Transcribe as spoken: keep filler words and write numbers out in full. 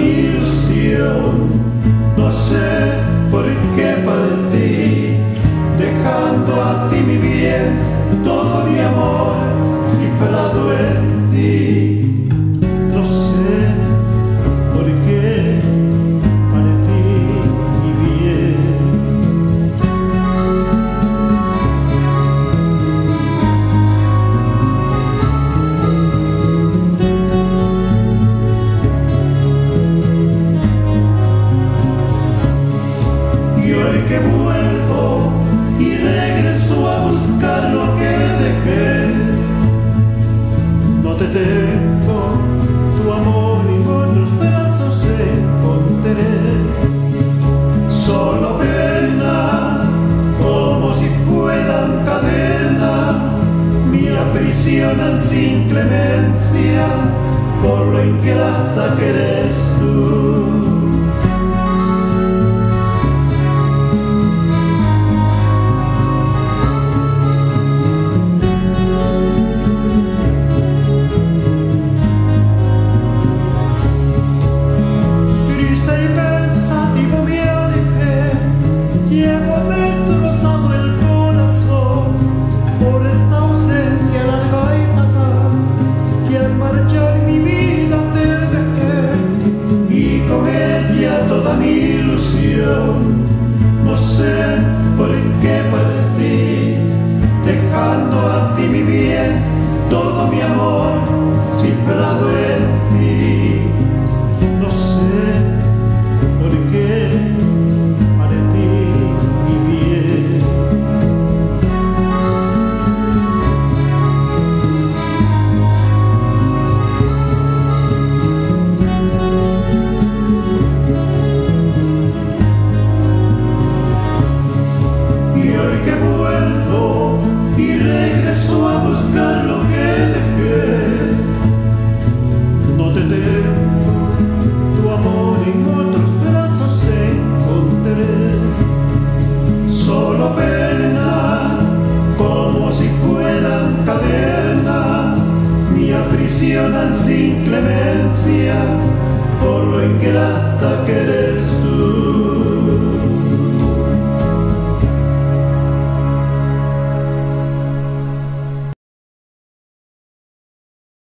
mi ilusión. No sé por qué partí, dejando a ti mi bien, todo mi amor cifrado en ti. No sé por qué partí mi bien. Y hoy que vuelvo y regreso a buscar lo que dejé, no te tengo, tu amor y con los brazos encontraré. Solo penas, como si fueran cadenas, me aprisionan sin clemencia por lo ingrata que eres tú. Llevo destrozado el corazón por esta ausencia larga y fatal, y al marchar mi vida te dejé, y con ella toda mi ilusión. No sé por qué partí, dejando a ti mi bien, todo mi amor cifrado en ti. No sé por qué que vuelvo y regreso a buscar lo que dejé. No te tengo, tu amor en otros brazos encontraré. Solo penas, como si fueran cadenas, me aprisionan sin clemencia por lo ingrata que eres tú.